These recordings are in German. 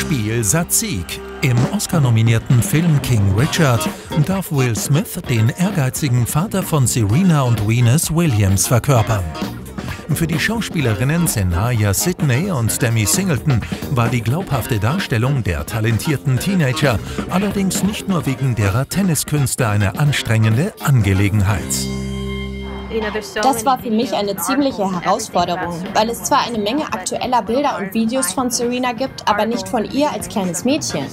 Spiel Sazt-Sieg. Im Oscar-nominierten Film King Richard darf Will Smith den ehrgeizigen Vater von Serena und Venus Williams verkörpern. Für die Schauspielerinnen Sanaya Sidney und Demi Singleton war die glaubhafte Darstellung der talentierten Teenager allerdings nicht nur wegen derer Tenniskünste eine anstrengende Angelegenheit. Das war für mich eine ziemliche Herausforderung, weil es zwar eine Menge aktueller Bilder und Videos von Serena gibt, aber nicht von ihr als kleines Mädchen.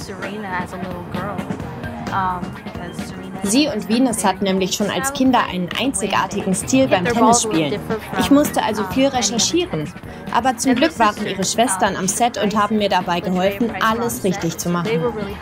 Sie und Venus hatten nämlich schon als Kinder einen einzigartigen Stil beim Tennisspielen. Ich musste also viel recherchieren. Aber zum Glück waren ihre Schwestern am Set und haben mir dabei geholfen, alles richtig zu machen.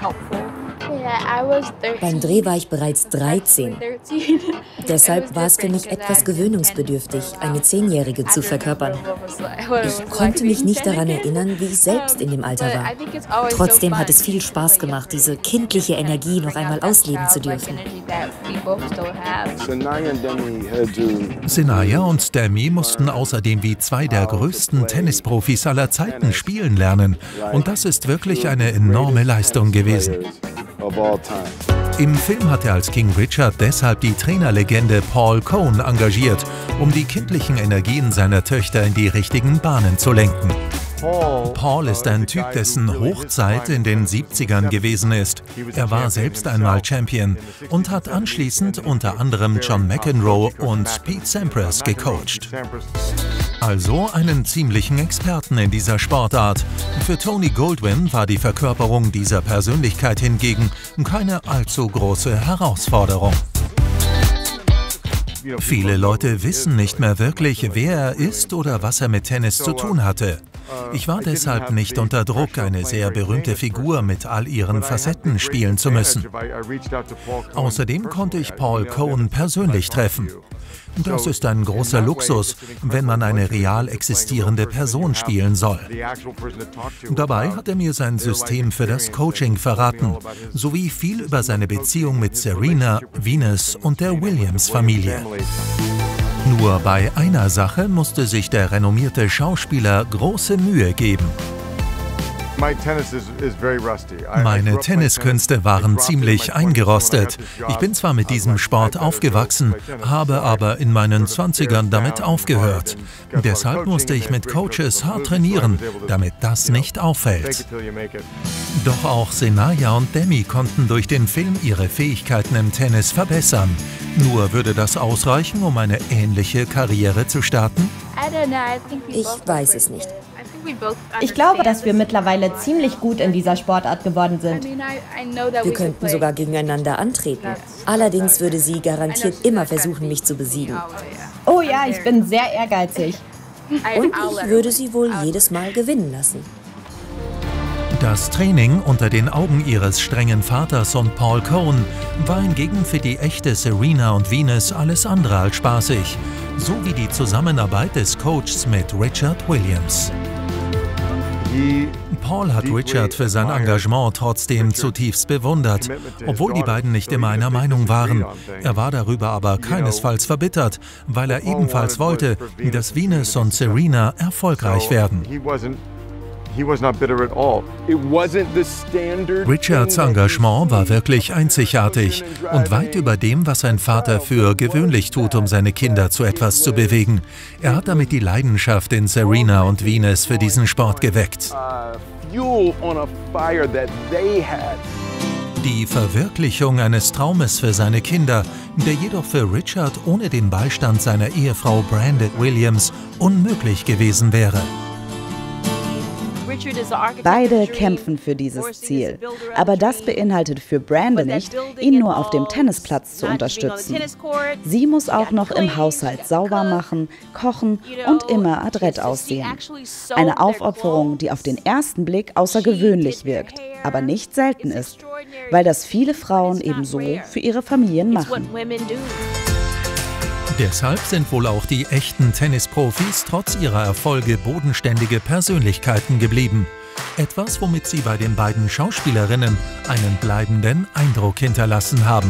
Beim Dreh war ich bereits 13. Deshalb war es für mich etwas gewöhnungsbedürftig, eine 10-Jährige zu verkörpern. Ich konnte mich nicht daran erinnern, wie ich selbst in dem Alter war. Trotzdem hat es viel Spaß gemacht, diese kindliche Energie noch einmal ausleben zu dürfen. Sanaya und Demi mussten außerdem wie zwei der größten Tennisprofis aller Zeiten spielen lernen. Und das ist wirklich eine enorme Leistung gewesen. Im Film hat er als King Richard deshalb die Trainerlegende Paul Cohn engagiert, um die kindlichen Energien seiner Töchter in die richtigen Bahnen zu lenken. Paul ist ein Typ, dessen Hochzeit in den 70ern gewesen ist. Er war selbst einmal Champion und hat anschließend unter anderem John McEnroe und Pete Sampras gecoacht. Also einen ziemlichen Experten in dieser Sportart. Für Tony Goldwyn war die Verkörperung dieser Persönlichkeit hingegen keine allzu große Herausforderung. Viele Leute wissen nicht mehr wirklich, wer er ist oder was er mit Tennis zu tun hatte. Ich war deshalb nicht unter Druck, eine sehr berühmte Figur mit all ihren Facetten spielen zu müssen. Außerdem konnte ich Paul Cohn persönlich treffen. Das ist ein großer Luxus, wenn man eine real existierende Person spielen soll. Dabei hat er mir sein System für das Coaching verraten, sowie viel über seine Beziehung mit Serena, Venus und der Williams-Familie. Nur bei einer Sache musste sich der renommierte Schauspieler große Mühe geben. Meine Tenniskünste waren ziemlich eingerostet. Ich bin zwar mit diesem Sport aufgewachsen, habe aber in meinen 20ern damit aufgehört. Deshalb musste ich mit Coaches hart trainieren, damit das nicht auffällt. Doch auch Sanaya und Demi konnten durch den Film ihre Fähigkeiten im Tennis verbessern. Nur würde das ausreichen, um eine ähnliche Karriere zu starten? Ich weiß es nicht. Ich glaube, dass wir mittlerweile ziemlich gut in dieser Sportart geworden sind. Wir könnten sogar gegeneinander antreten. Allerdings würde sie garantiert immer versuchen, mich zu besiegen. Oh ja, ich bin sehr ehrgeizig. Und ich würde sie wohl jedes Mal gewinnen lassen. Das Training unter den Augen ihres strengen Vaters und Paul Cohn war hingegen für die echte Serena und Venus alles andere als spaßig, so wie die Zusammenarbeit des Coaches mit Richard Williams. Paul hat Richard für sein Engagement trotzdem zutiefst bewundert, obwohl die beiden nicht immer einer Meinung waren. Er war darüber aber keinesfalls verbittert, weil er ebenfalls wollte, dass Venus und Serena erfolgreich werden. Richards Engagement war wirklich einzigartig und weit über dem, was ein Vater für gewöhnlich tut, um seine Kinder zu etwas zu bewegen. Er hat damit die Leidenschaft in Serena und Venus für diesen Sport geweckt. Die Verwirklichung eines Traumes für seine Kinder, der jedoch für Richard ohne den Beistand seiner Ehefrau Brandon Williams unmöglich gewesen wäre. Beide kämpfen für dieses Ziel. Aber das beinhaltet für Brandon nicht, ihn nur auf dem Tennisplatz zu unterstützen. Sie muss auch noch im Haushalt sauber machen, kochen und immer adrett aussehen. Eine Aufopferung, die auf den ersten Blick außergewöhnlich wirkt, aber nicht selten ist, weil das viele Frauen ebenso für ihre Familien machen. Deshalb sind wohl auch die echten Tennisprofis trotz ihrer Erfolge bodenständige Persönlichkeiten geblieben. Etwas, womit sie bei den beiden Schauspielerinnen einen bleibenden Eindruck hinterlassen haben.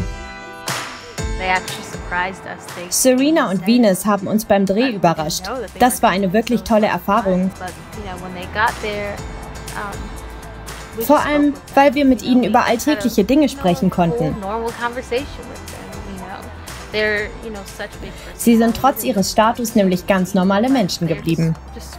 Serena und Venus haben uns beim Dreh überrascht. Das war eine wirklich tolle Erfahrung. Vor allem, weil wir mit ihnen über alltägliche Dinge sprechen konnten. Sie sind trotz ihres Status nämlich ganz normale Menschen geblieben.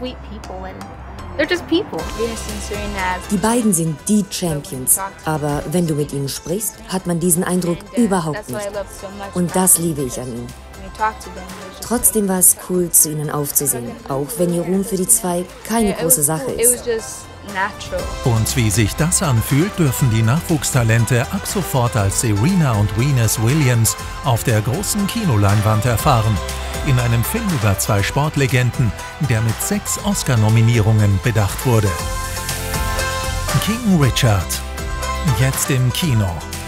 Die beiden sind die Champions, aber wenn du mit ihnen sprichst, hat man diesen Eindruck überhaupt nicht. Und das liebe ich an ihnen. Trotzdem war es cool, zu ihnen aufzusehen, auch wenn ihr Ruhm für die zwei keine große Sache ist. Und wie sich das anfühlt, dürfen die Nachwuchstalente ab sofort als Serena und Venus Williams auf der großen Kinoleinwand erfahren. In einem Film über zwei Sportlegenden, der mit 6 Oscar-Nominierungen bedacht wurde. King Richard. Jetzt im Kino.